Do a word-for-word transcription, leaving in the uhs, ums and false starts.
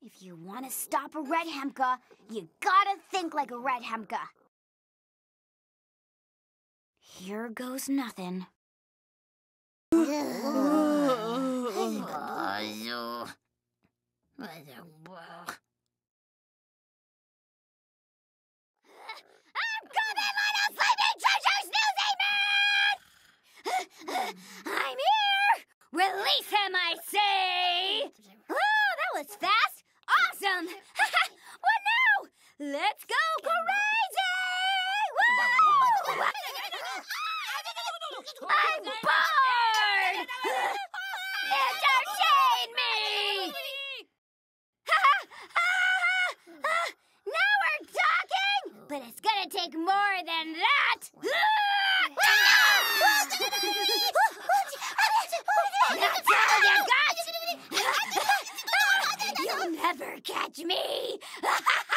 If you want to stop a red henka, you gotta think like a red henka. Here goes nothing. I'm here! Release him, I say! Oh, that was fast! Awesome! What now? Let's go crazy! Woo! I'm bored! Entertain me! Now we're talking! But it's gonna take more than that! That's all you got? You'll never catch me!